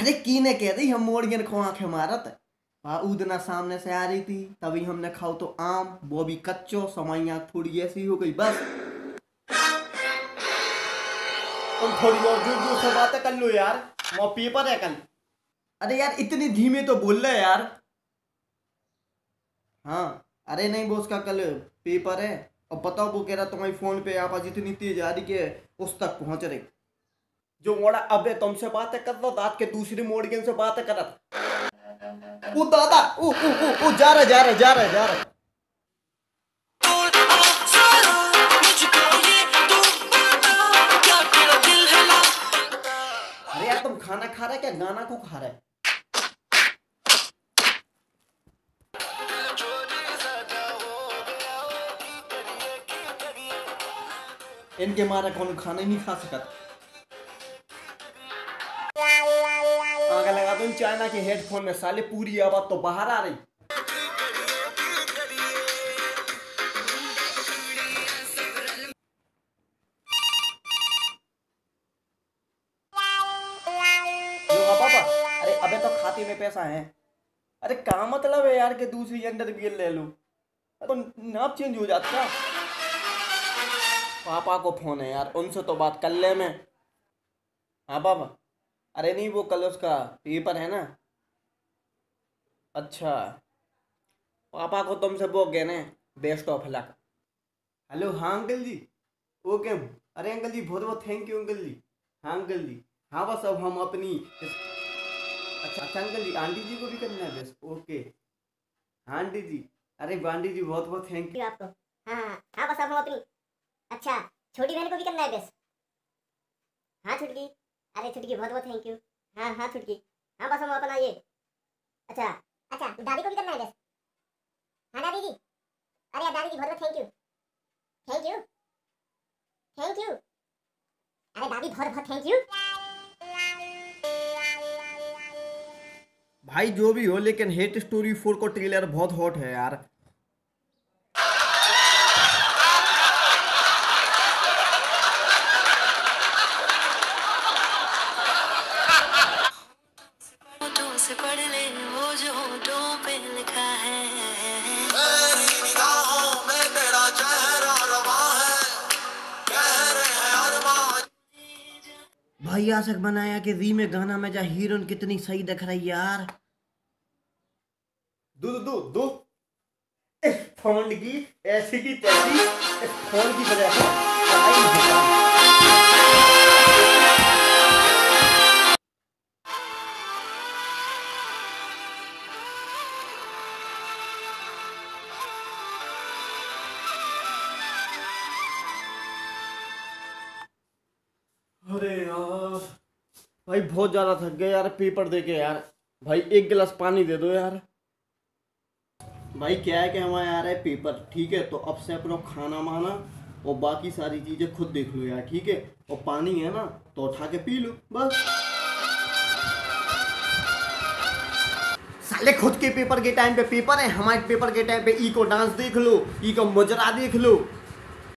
अरे की ने कह दी हम मोड़ गए खो आंखें मारत। उदना सामने से आ रही थी तभी हमने खाओ तो आम वो भी कच्चो समैया थोड़ी ऐसी हो गई बस। तुम थोड़ी और जोर जोर से बातें कर लो यार, वो पेपर है कल। अरे यार इतनी धीमे तो बोल रहे यार। हाँ अरे नहीं वो उसका कल पेपर है। अब बताओ वो कह रहा तुम्हारी फोन पे आवाज इतनी तेज आ रही कि उस तक पहुंच रही। जो मोड़ा अबे तुमसे बातें कर रहा दांत के दूसरे मोड़ के से बातें कर रहा। वो दादा ओ जा रहा जा रहा जा रहा जा रहा। अरे यार तुम खाना खा रहे क्या गाना को खा रहे? इनके मारे कौन खाना ही नहीं खा सकता। आगे लगा दो चाइना के हेडफोन में साले पूरी आवाज तो बाहर आ रही। पापा अरे अबे तो खाते में पैसा है। अरे क्या मतलब है यार कि दूसरी अंडर बियर ले लो तो नाप चेंज हो जाता। पापा को फोन है यार उनसे तो बात कर ले मैं। हाँ पापा। अरे नहीं वो कल उसका पेपर है ना। अच्छा पापा को तुमसे वो कहने बेस्ट ऑफ लक। हेलो हाँ अंकल जी। ओके अरे अंकल जी बहुत बहुत थैंक यू अंकल जी। हाँ अंकल जी। हाँ बस अब हम अपनी अच्छा अच्छा अंकल जी आंटी जी को भी करना है बस ओके। हाँ आंटी जी। अरे आंटी जी बहुत बहुत थैंक यू आपको। हाँ हाँ हाँ बस अब हम अपनी अच्छा छोटी बहन को भी करना है बस। हाँ छुटकी। अरे छुटकी बहुत बहुत थैंक यू। हाँ हाँ छुटकी। हाँ बस हम अपना ये अच्छा अच्छा दादी को भी करना है बस। हाँ दादी जी। अरे दादी जी बहुत बहुत thank you thank you thank you. अरे दादी बहुत बहुत थैंक यू। भाई जो भी हो लेकिन हेट स्टोरी 4 को ट्रेलर बहुत हॉट है यार। से पढ़ ले वो जो होठों पे लिखा है। भाई आशक बनाया कि री में गाना में जा हीरोइन कितनी सही दिख रही यार। दो दो दो इस फोन की ऐसी की तैसी इस फोन की वजह से पढ़ाई नहीं होता। अरे यार भाई बहुत ज्यादा थक गए यार पेपर दे के यार। भाई एक गिलास पानी दे दो यार। भाई क्या है कि हमारे आ रहा है पेपर ठीक है तो अब से अपना खाना माना और बाकी सारी चीजें खुद देख लो यार ठीक है। और पानी है ना तो उठा के पी लो बस। साले खुद के पेपर के टाइम पे पेपर है हमारे पेपर के टाइम पे ई को डांस देख लो ई को मुजरा देख लो।